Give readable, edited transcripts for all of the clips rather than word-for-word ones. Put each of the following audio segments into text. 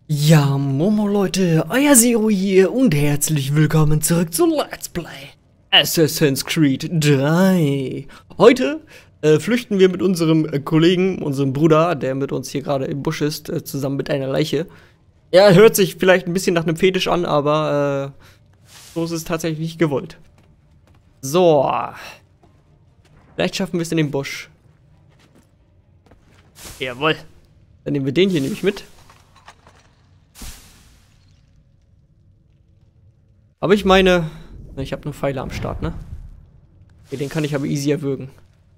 Ja, Momo Leute, euer Zero hier und herzlich willkommen zurück zu Let's Play Assassin's Creed 3. Heute flüchten wir mit unserem Kollegen, unserem Bruder, der mit uns hier gerade im Busch ist, zusammen mit einer Leiche. Ja, hört sich vielleicht ein bisschen nach einem Fetisch an, aber so ist es tatsächlich nicht gewollt. So. Vielleicht schaffen wir es in den Busch. Jawohl. Dann nehmen wir den hier nämlich mit. Aber ich meine, ich habe nur Pfeile am Start, ne? Okay, den kann ich aber easy erwürgen.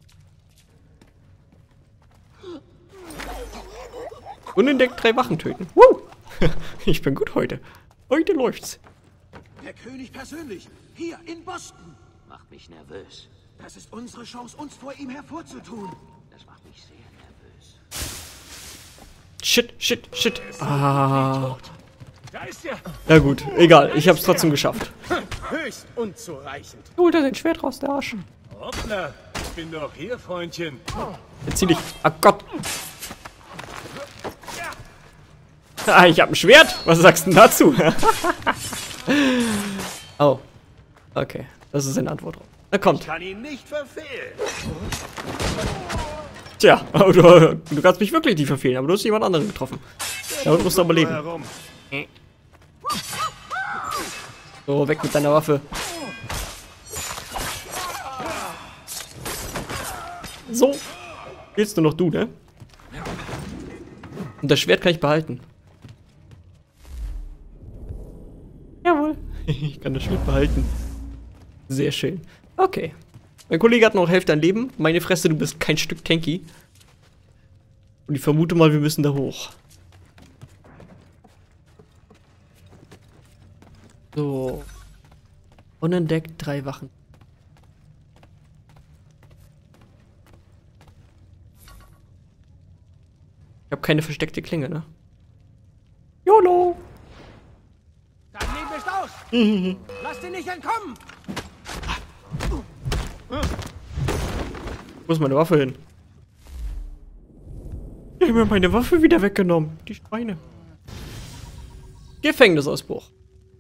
Unentdeckt 3 Wachen töten. Woo! Ich bin gut heute. Heute läuft's. Der König persönlich, hier in Boston. Macht mich nervös. Das ist unsere Chance, uns vor ihm hervorzutun. Das macht mich sehr nervös. Shit. Ah. Da ist er. Na gut, egal. Ich hab's trotzdem geschafft. Höchst unzureichend. Holt er sein Schwert raus, der Arsch. Hoppla, ich bin doch hier, Freundchen. Jetzt zieh dich. Ach Gott. Ah, ich hab ein Schwert. Was sagst du denn dazu? Oh. Okay. Das ist eine Antwort. Na kommt. Ich kann ihn nicht verfehlen. Tja, du kannst mich wirklich nicht verfehlen, aber du hast jemand anderen getroffen. Damit musst du aber leben. Herum. So, weg mit deiner Waffe. So. Willst du noch du, ne? Und das Schwert kann ich behalten. Jawohl. Ich kann das Schwert behalten. Sehr schön. Okay. Mein Kollege hat noch Hälfte an Leben. Meine Fresse, du bist kein Stück tanky. Und ich vermute mal, wir müssen da hoch. So. Unentdeckt 3 Wachen. Ich habe keine versteckte Klinge, ne? YOLO! Dein Leben ist aus. Lass dir nicht entkommen. Wo ist meine Waffe hin? Die haben mir meine Waffe wieder weggenommen. Die Schweine. Gefängnisausbruch.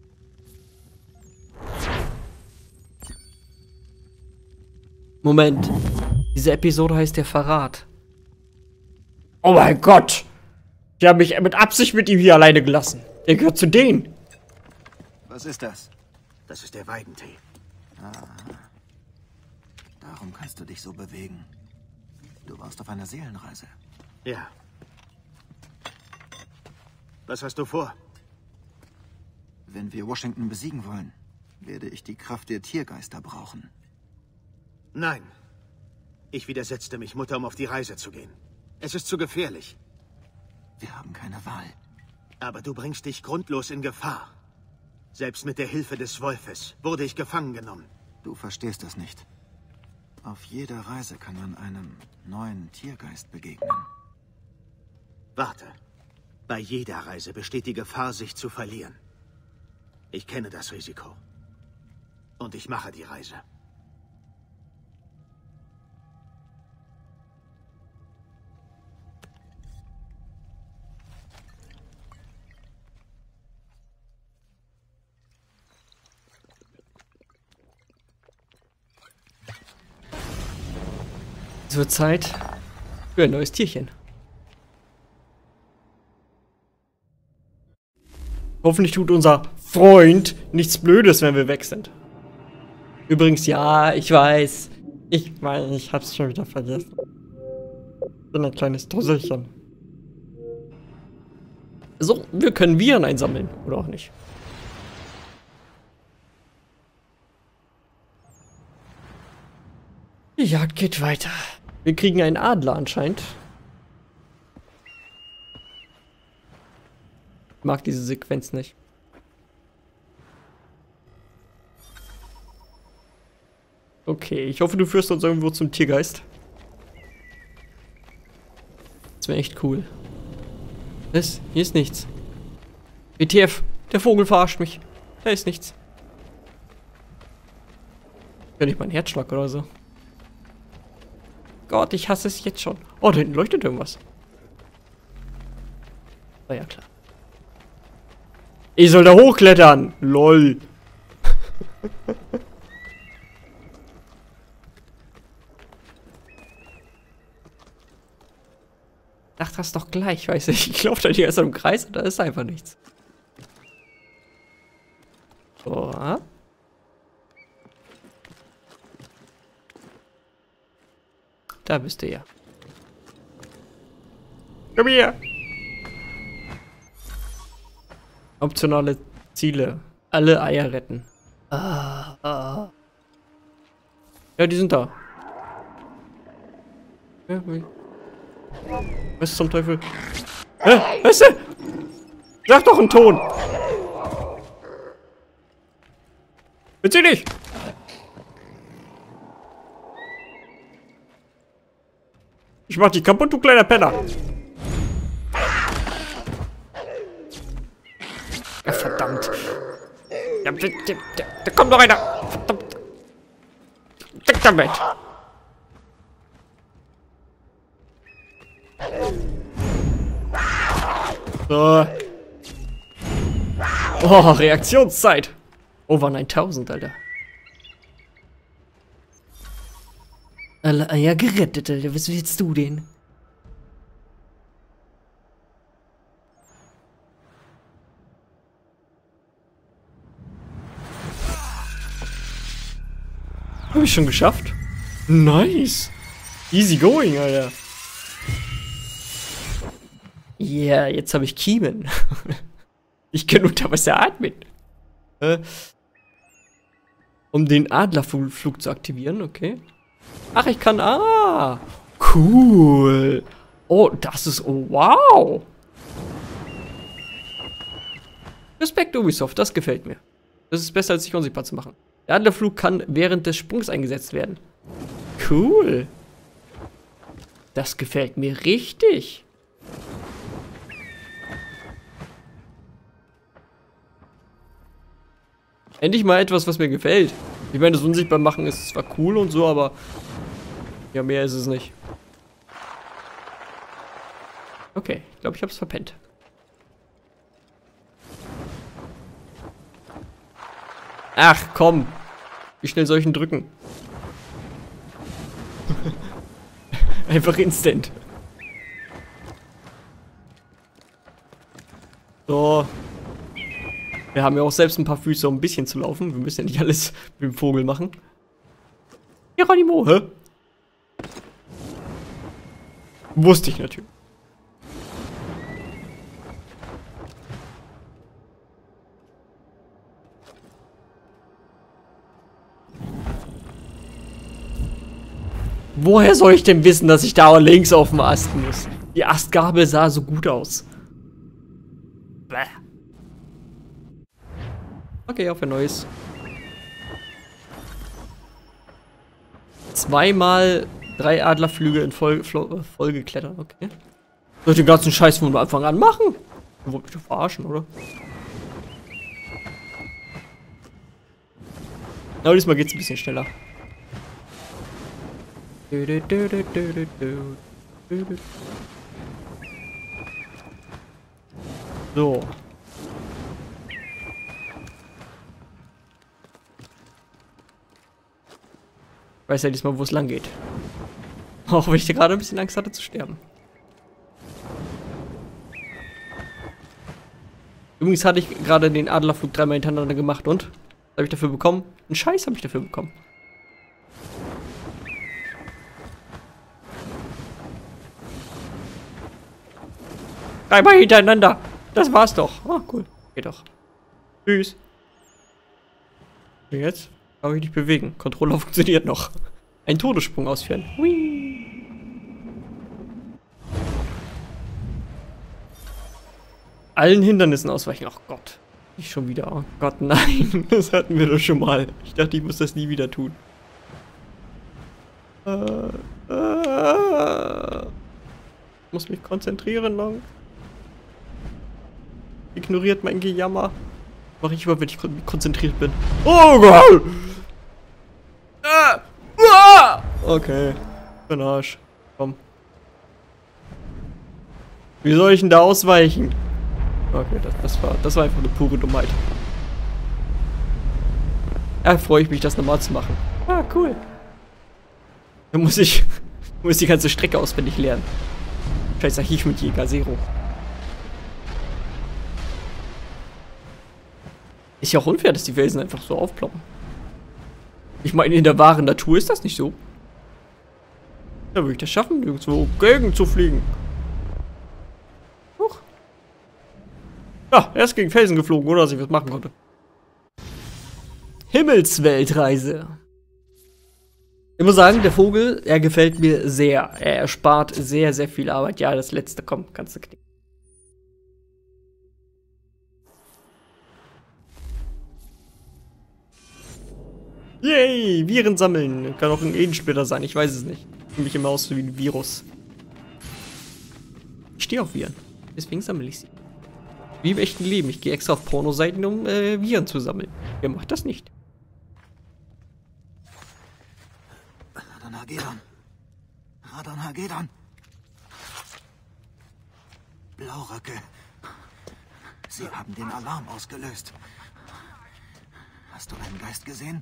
Moment. Diese Episode heißt der Verrat. Oh mein Gott! Die haben mich mit Absicht mit ihm hier alleine gelassen. Der gehört zu denen. Was ist das? Das ist der Weidentee. Darum kannst du dich so bewegen. Du warst auf einer Seelenreise. Ja. Was hast du vor? Wenn wir Washington besiegen wollen, werde ich die Kraft der Tiergeister brauchen. Nein. Ich widersetzte mich, Mutter, um auf die Reise zu gehen. Es ist zu gefährlich. Wir haben keine Wahl. Aber du bringst dich grundlos in Gefahr. Selbst mit der Hilfe des Wolfes wurde ich gefangen genommen. Du verstehst das nicht. Auf jeder Reise kann man einem neuen Tiergeist begegnen. Warte. Bei jeder Reise besteht die Gefahr, sich zu verlieren. Ich kenne das Risiko. Und ich mache die Reise. Es wird Zeit für ein neues Tierchen. Hoffentlich tut unser Freund nichts Blödes, wenn wir weg sind. Übrigens, ja, ich weiß, ich hab's schon wieder vergessen. Ich bin ein kleines Dusselchen. So, wir können Viren einsammeln, oder auch nicht. Die Jagd geht weiter. Wir kriegen einen Adler anscheinend. Ich mag diese Sequenz nicht. Okay, ich hoffe, du führst uns irgendwo zum Tiergeist. Das wäre echt cool. Was? Hier ist nichts. WTF, der Vogel verarscht mich. Da ist nichts. Ja, nicht mein Herzschlag oder so. Gott, ich hasse es jetzt schon. Oh, da hinten leuchtet irgendwas. War ja klar. Ich soll da hochklettern. Lol. Ach, das doch gleich, weiß ich. Ich laufe da die erst im Kreis und da ist einfach nichts. So. Da bist du ja. Komm her. Optionale Ziele. Alle Eier retten. Ja, die sind da. Ja, was zum Teufel? Weißt du? Sag doch einen Ton. Bitte nicht. Ich mach dich kaputt, du kleiner Penner. Ja, verdammt. Ja, da kommt noch einer. Verdammt. Weg damit. So. Oh, Reaktionszeit. Over 9000, Alter. Alle Eier gerettet, Alter. Was willst du denn? Hab ich schon geschafft? Nice. Easy going, Alter. Ja, yeah, jetzt habe ich Kiemen. Ich kann unter Wasser atmen. Um den Adlerflug zu aktivieren, okay. Ach, ich kann... Ah, cool. Oh, das ist... Oh, wow. Respekt, Ubisoft, das gefällt mir. Das ist besser, als sich unsichtbar zu machen. Der Adlerflug kann während des Sprungs eingesetzt werden. Cool. Das gefällt mir richtig. Endlich mal etwas, was mir gefällt. Ich meine, das unsichtbar machen ist zwar cool und so, aber ja, mehr ist es nicht. Okay, ich glaube, ich habe es verpennt. Ach, komm. Wie schnell soll ich ihn drücken? Einfach instant. So. Wir haben ja auch selbst ein paar Füße, um ein bisschen zu laufen. Wir müssen ja nicht alles mit dem Vogel machen. Geronimo, hä? Wusste ich natürlich. Woher soll ich denn wissen, dass ich da links auf dem Ast muss? Die Astgabel sah so gut aus. Bäh. Okay, auf ein neues. Zweimal 3 Adlerflüge in Folge klettern, okay. Soll ich den ganzen Scheiß von Anfang an machen? Du wollt mich verarschen, oder? Aber diesmal geht's ein bisschen schneller. So. Ich weiß ja diesmal, wo es lang geht. Auch wenn ich da gerade ein bisschen Angst hatte zu sterben. Übrigens hatte ich gerade den Adlerflug 3-mal hintereinander gemacht und? Was habe ich dafür bekommen? Einen Scheiß habe ich dafür bekommen. Dreimal hintereinander. Das war's doch. Ah, cool. Geht doch. Tschüss. Und jetzt? Kann ich nicht bewegen. Controller funktioniert noch. Ein Todessprung ausführen. Hui. Allen Hindernissen ausweichen. Ach Gott. Nicht schon wieder. Oh Gott, nein. Das hatten wir doch schon mal. Ich dachte, ich muss das nie wieder tun. Muss mich konzentrieren lang. Ignoriert mein Gejammer. Mach ich immer, wenn ich konzentriert bin. Oh Gott! Okay. Für den Arsch. Komm. Wie soll ich denn da ausweichen? Okay, das war einfach eine pure Dummheit. Ja, freue ich mich, das nochmal zu machen. Ah, cool. Dann muss ich die ganze Strecke auswendig lernen. Scheiß Archiv mit Jäger Zero. Ist ja auch unfair, dass die Felsen einfach so aufploppen. Ich meine, in der wahren Natur ist das nicht so. Da würde ich das schaffen, irgendwo gegen zu fliegen. Huch. Ja, er ist gegen Felsen geflogen, ohne dass ich was machen konnte. Himmelsweltreise. Ich muss sagen, der Vogel, er gefällt mir sehr. Er erspart sehr, sehr viel Arbeit. Ja, das letzte, komm, kannst du knicken. Yay, Viren sammeln. Kann auch ein Edensplitter sein, ich weiß es nicht. Für mich immer aus wie ein Virus. Ich stehe auf Viren, deswegen sammle ich sie. Wie im echten Leben. Ich gehe extra auf Pornoseiten, um Viren zu sammeln. Wer macht das nicht? Radon Hagedon. Radon Hagedon. Blauröcke. Sie haben den Alarm ausgelöst. Hast du einen Geist gesehen?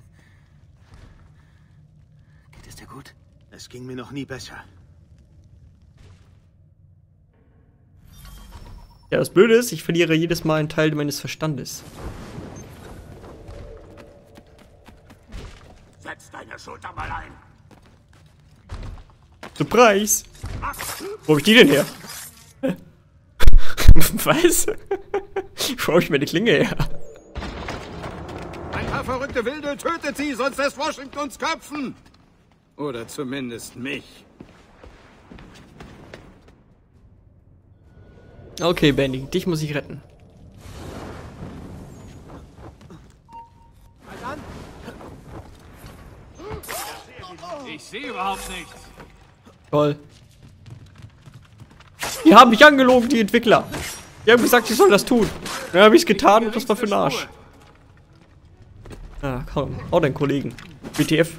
Geht es dir gut? Es ging mir noch nie besser. Ja, das Blöde ist, ich verliere jedes Mal einen Teil meines Verstandes. Setz deine Schulter mal ein. Surprise! Wo hab ich die denn her? Was? Wo hab ich meine Klinge her? Ein paar verrückte Wilde, tötet sie, sonst lässt Washington uns köpfen. Oder zumindest mich. Okay, Benny, dich muss ich retten. Ich sehe überhaupt nichts. Toll. Die haben mich angelogen, die Entwickler. Die haben gesagt, ich soll das tun. Dann habe ich es getan und das war für den Arsch. Ah, komm, hau deinen Kollegen. WTF.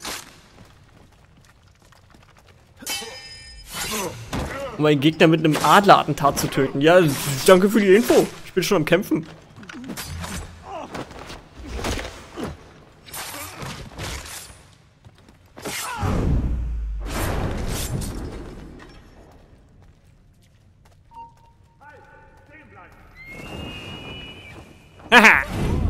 Um einen Gegner mit einem Adlerattentat zu töten. Ja, danke für die Info. Ich bin schon am Kämpfen. Haha.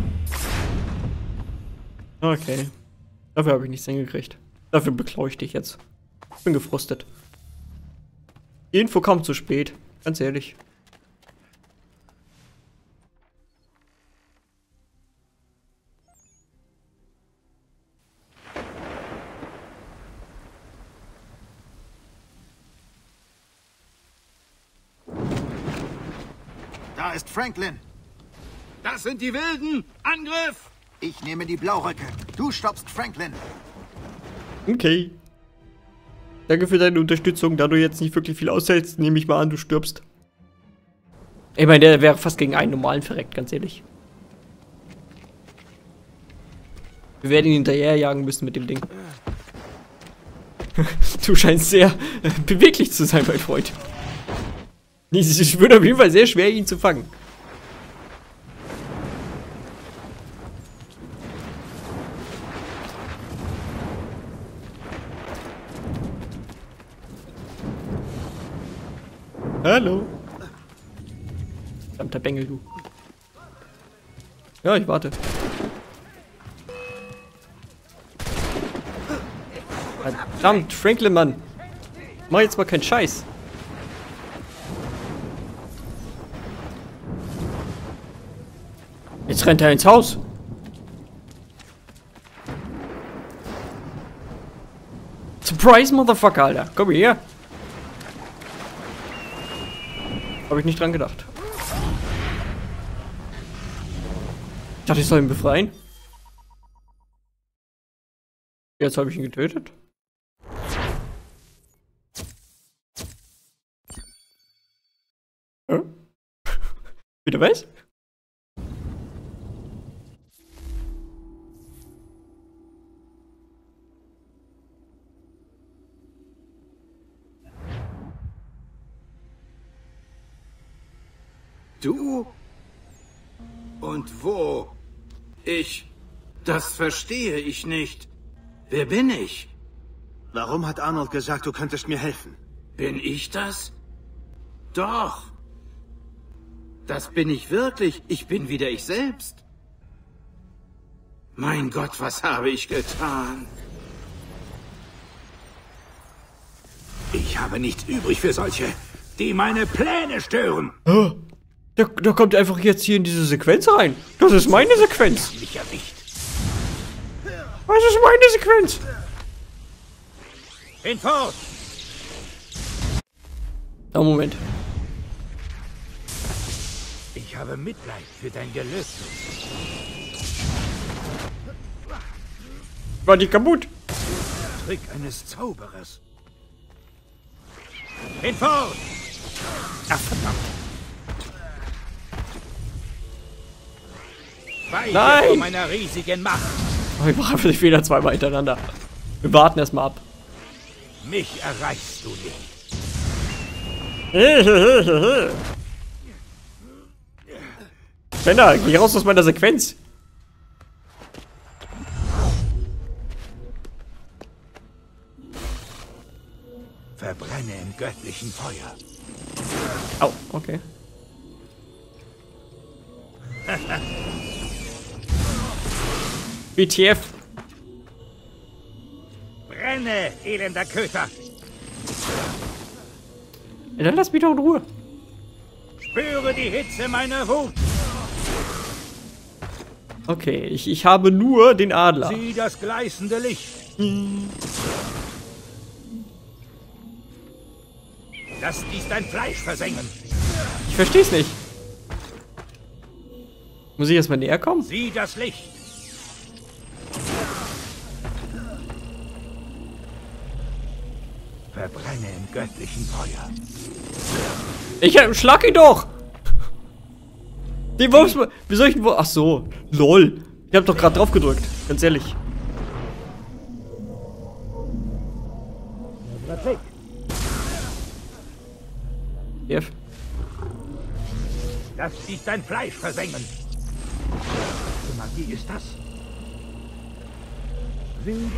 Okay. Dafür habe ich nichts hingekriegt. Dafür beklaue ich dich jetzt. Ich bin gefrustet. Die Info kam zu spät. Ganz ehrlich. Da ist Franklin. Das sind die Wilden. Angriff! Ich nehme die Blauröcke. Du stoppst Franklin. Okay. Danke für deine Unterstützung. Da du jetzt nicht wirklich viel aushältst, nehme ich mal an, du stirbst. Ich meine, der wäre fast gegen einen normalen verreckt, ganz ehrlich. Wir werden ihn hinterherjagen müssen mit dem Ding. Du scheinst sehr beweglich zu sein, mein Freund. Es wird auf jeden Fall sehr schwer, ihn zu fangen. Hallo. Verdammter Bengel, du. Ja, ich warte. Verdammt, Franklin, Mann. Mach jetzt mal keinen Scheiß. Jetzt rennt er ins Haus. Surprise, Motherfucker, Alter. Komm her. Habe ich nicht dran gedacht. Ich dachte, ich soll ihn befreien. Jetzt habe ich ihn getötet. Bitte was? Du? Und wo? Das verstehe ich nicht. Wer bin ich? Warum hat Arnold gesagt, du könntest mir helfen? Bin ich das? Doch. Das bin ich wirklich. Ich bin wieder ich selbst. Mein Gott, was habe ich getan? Ich habe nichts übrig für solche, die meine Pläne stören. Oh, da kommt einfach jetzt hier in diese Sequenz rein. Das ist meine Sequenz. Mich erwischt. Das ist meine Sequenz. Hinfort! Oh, Moment. Ich habe Mitleid für dein Gelöbnis. War die kaputt? Trick eines Zauberers. Hinfort! Ach, verdammt. Weiche Nein! vor meiner riesigen Macht. Oh, ich mache einfach die Fehler zweimal hintereinander. Wir warten erstmal ab. Mich erreichst du nicht. Penner, geh raus aus meiner Sequenz. Verbrenne im göttlichen Feuer. Au, okay. WTF. Brenne, elender Köter. Ja, dann lass mich doch in Ruhe. Spüre die Hitze meiner Wut. Okay, ich habe nur den Adler. Sieh das gleißende Licht. Lass dies dein Fleisch versengen. Ich versteh's nicht. Muss ich erstmal näher kommen? Sieh das Licht. Verbrenne im göttlichen Feuer. Schlag ihn doch! Den Wurf, wie soll ich den Wurf? Ach so, lol. Ich hab doch gerade drauf gedrückt, ganz ehrlich. F. Lass dies dein Fleisch versengen. Was für Magie ist das? Sieh.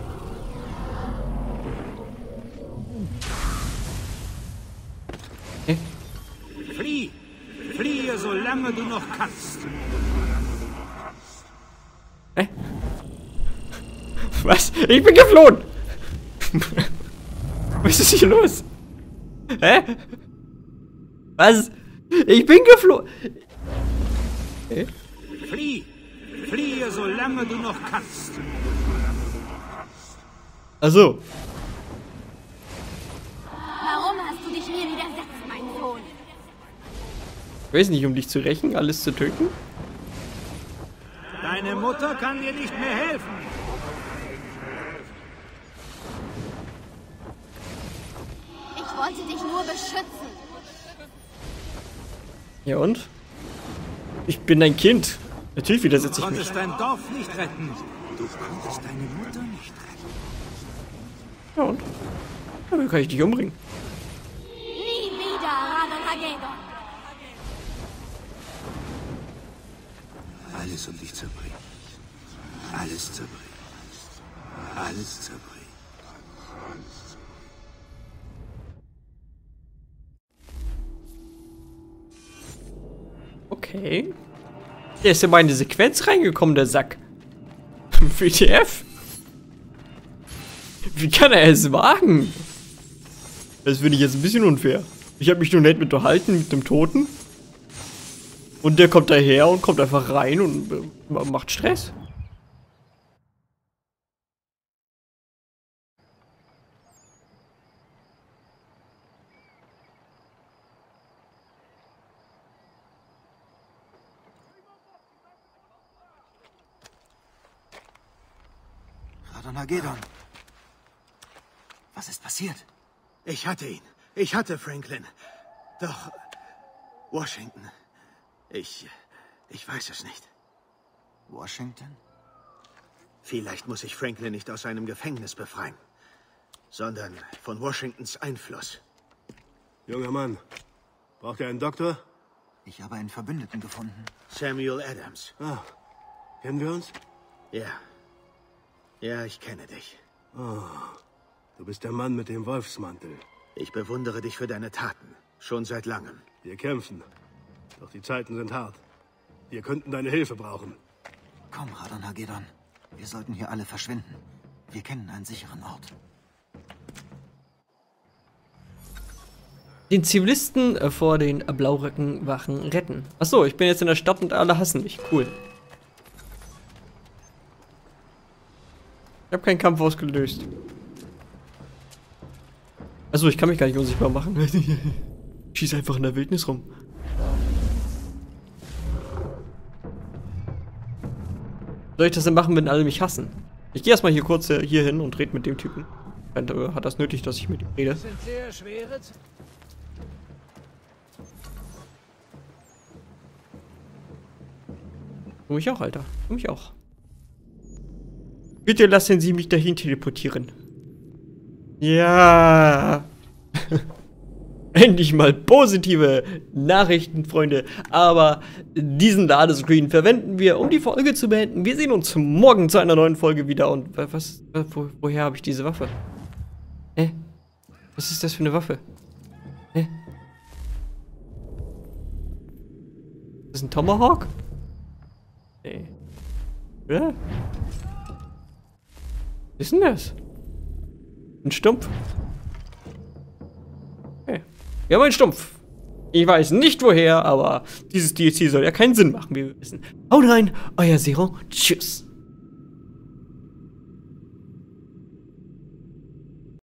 Hä? Flieh! Fliehe, solange du noch kannst. Hä? Was? Ich bin geflohen! Was ist hier los? Hä? Was? Ich bin geflohen! Hä? Flieh! Fliehe, solange du noch kannst. Achso. Warum hast du dich mir widersetzt, mein Sohn? Ich weiß nicht, um dich zu rächen, alles zu töten? Deine Mutter kann dir nicht mehr helfen. Ich wollte dich nur beschützen. Ja und? Ich bin ein Kind. Natürlich widersetze Du ich mich. konntest dein Dorf nicht retten. Du konntest deine Mutter nicht retten. Ja und? Dann kann ich dich umbringen. Nie wieder, Radon Hagedon. Alles um dich zerbricht. Alles zerbricht. Alles zerbricht. Okay. Der ist in meine Sequenz reingekommen, der Sack. WTF? Wie kann er es wagen? Das finde ich jetzt ein bisschen unfair. Ich habe mich nur nett mit unterhalten mit dem Toten. Und der kommt daher und kommt einfach rein und macht Stress. Radon Hagedon. Was ist passiert? Ich hatte ihn. Ich hatte Franklin. Doch Washington. Ich weiß es nicht. Washington? Vielleicht muss ich Franklin nicht aus seinem Gefängnis befreien, sondern von Washingtons Einfluss. Junger Mann, braucht ihr einen Doktor? Ich habe einen Verbündeten gefunden. Samuel Adams. Ah, kennen wir uns? Ja. Ja, ich kenne dich. Oh, du bist der Mann mit dem Wolfsmantel. Ich bewundere dich für deine Taten. Schon seit langem. Wir kämpfen. Doch die Zeiten sind hart. Wir könnten deine Hilfe brauchen. Komm, Radon Hagedon. Wir sollten hier alle verschwinden. Wir kennen einen sicheren Ort. Den Zivilisten vor den Blauröckenwachen retten. Achso, ich bin jetzt in der Stadt und alle hassen mich. Cool. Ich habe keinen Kampf ausgelöst. Achso, ich kann mich gar nicht unsichtbar machen. Ich schieße einfach in der Wildnis rum. Soll ich das denn machen, wenn alle mich hassen? Ich gehe erstmal hier kurz hier hin und rede mit dem Typen. Hat das nötig, dass ich mit ihm rede? sind sehr schwere Tu mich auch, Alter. Tu mich auch. Bitte lassen Sie mich dahin teleportieren. Ja. Endlich mal positive Nachrichten, Freunde. Aber diesen Ladescreen verwenden wir, um die Folge zu beenden. Wir sehen uns morgen zu einer neuen Folge wieder. Und woher habe ich diese Waffe? Was ist das für eine Waffe? Ist das ein Tomahawk? Nee. Ja. Was ist denn das? Ein Stumpf? Okay. Wir haben einen Stumpf. Ich weiß nicht woher, aber dieses DLC soll ja keinen Sinn machen, wie wir wissen. Haut rein, euer Zero. Tschüss.